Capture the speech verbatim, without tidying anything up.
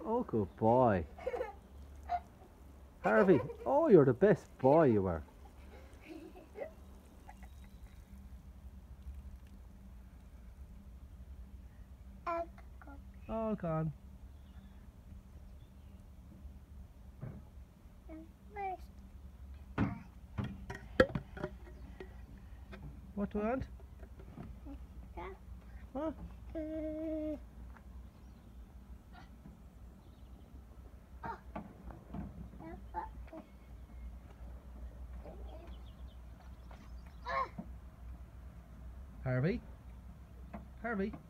Oh, good boy. Harvey, oh, you're the best boy you are. All gone. What do you want? Huh? Harvey? Harvey?